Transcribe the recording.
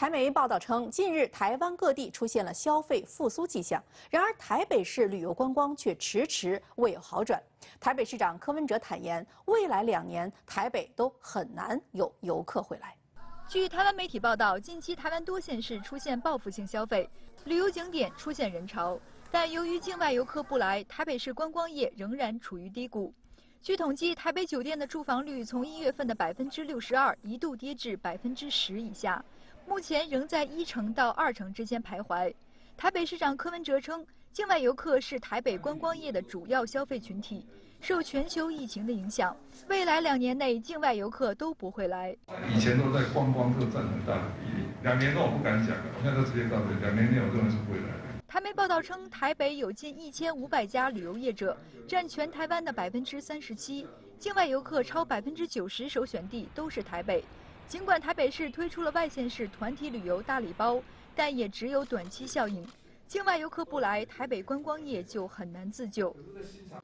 台媒报道称，近日台湾各地出现了消费复苏迹象，然而台北市旅游观光却迟迟未有好转。台北市长柯文哲坦言，未来2年台北都很难有游客回来。 据台湾媒体报道，近期台湾多县市出现报复性消费，旅游景点出现人潮，但由于境外游客不来，台北市观光业仍然处于低谷。据统计，台北酒店的住房率从1月份的62%一度跌至10%以下，目前仍在1成到2成之间徘徊。台北市长柯文哲称，境外游客是台北观光业的主要消费群体，受全球疫情的影响，未来2年内境外游客都不会来。 以前都在观光客占很大的比例，2年后我不敢讲了，我现在就直接告诉你，2年内我认为是不会来的。 台媒报道称，台北有近1500家旅游业者，占全台湾的37%，境外游客超90%首选地都是台北。尽管台北市推出了外县市团体旅游大礼包，但也只有短期效应。境外游客不来，台北观光业就很难自救。